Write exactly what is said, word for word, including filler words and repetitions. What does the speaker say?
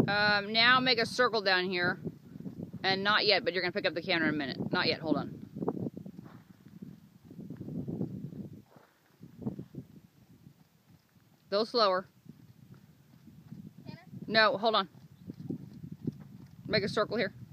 Um, now make a circle down here. And not yet, but you're going to pick up the camera in a minute. Not yet, hold on. A little slower. Tanner? No, hold on. Make a circle here.